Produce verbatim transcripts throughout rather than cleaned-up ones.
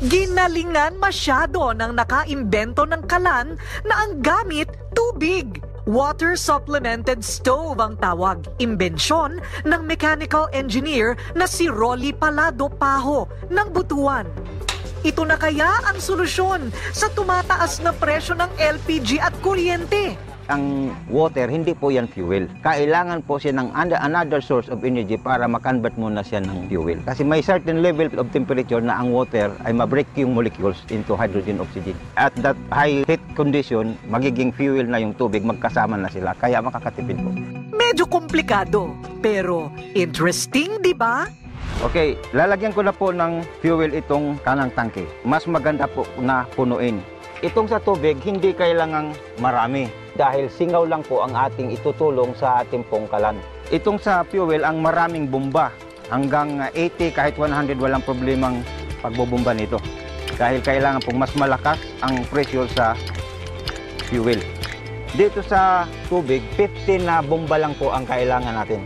Ginalingan masyado ng nakaimbento ng kalan na ang gamit tubig. Water supplemented stove ang tawag, imbensyon ng mechanical engineer na si Rolly Palado Paho ng Butuan. Ito na kaya ang solusyon sa tumataas na presyo ng L P G at kuryente? Ang water, hindi po yan fuel. Kailangan po siya ng another source of energy para makonvert muna siya ng fuel. Kasi may certain level of temperature na ang water ay ma-break yung molecules into hydrogen, oxygen. At that high heat condition, magiging fuel na yung tubig, magkasama na sila. Kaya makakatipid po. Medyo komplikado, pero interesting, di ba? Okay, lalagyan ko na po ng fuel itong kanang tangke. Mas maganda po na punuin. Itong sa tubig, hindi kailangang marami. Dahil singaw lang po ang ating itutulong sa ating pong kalan. Itong sa fuel, ang maraming bomba. Hanggang eighty, kahit one hundred, walang problemang pagbubomba nito. Dahil kailangan pong mas malakas ang pressure sa fuel. Dito sa tubig, fifteen na bomba lang po ang kailangan natin.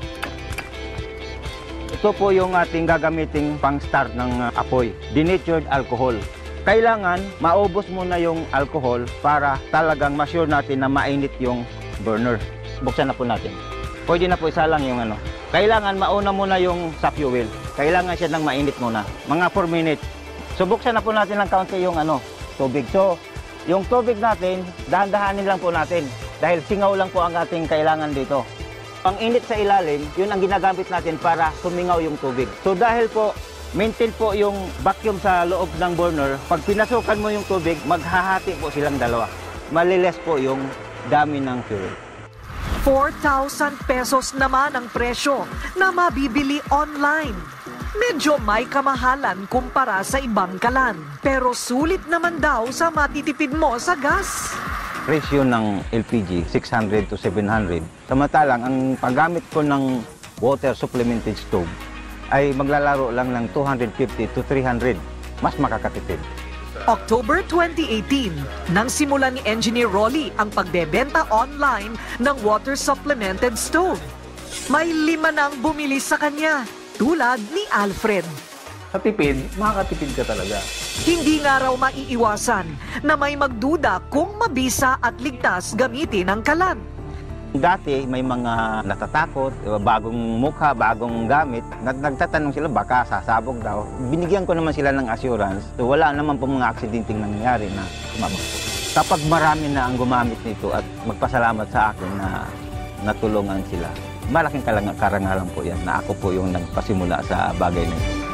Ito po yung ating gagamiting pang-start ng apoy, denatured alcohol. Kailangan maubos muna yung alcohol para talagang ma-sure natin na mainit yung burner. Buksan na po natin. Pwede na po isa lang yung ano. Kailangan mauna muna yung sa fuel. Kailangan siya ng mainit muna. Mga four minutes. So buksan na po natin ng kaunti yung ano, tubig. So yung tubig natin, dahan-dahanin lang po natin. Dahil singaw lang po ang ating kailangan dito. Ang init sa ilalim, yun ang ginagamit natin para sumingaw yung tubig. So dahil po maintain po yung vacuum sa loob ng burner. Pag pinasukan mo yung tubig, maghahati po silang dalawa. Maliles po yung dami ng fuel. four thousand pesos naman ang presyo na mabibili online. Medyo may kamahalan kumpara sa ibang kalan. Pero sulit naman daw sa matitipid mo sa gas. Presyo ng L P G, six hundred to seven hundred. Samantalang, ang paggamit ko ng water supplemented stove, ay maglalaro lang ng two hundred fifty to three hundred. Mas makakatipid. October twenty eighteen, nang simulan ni Engineer Rolly ang pagbebenta online ng water supplemented stove. May lima nang bumili sa kanya, tulad ni Alfred. Sa tipid, makakatipid ka talaga. Hindi nga raw maiiwasan na may magduda kung mabisa at ligtas gamitin ang kalan. Dati may mga natatakot, bagong mukha, bagong gamit. Nagtatanong sila baka sasabog daw. Binigyan ko naman sila ng assurance. So wala naman po mga aksidenteng nangyayari na sumabog. Kapag marami na ang gumamit nito at magpasalamat sa akin na natulungan sila, malaking karangalan po yan na ako po yung nagpasimula sa bagay na ito.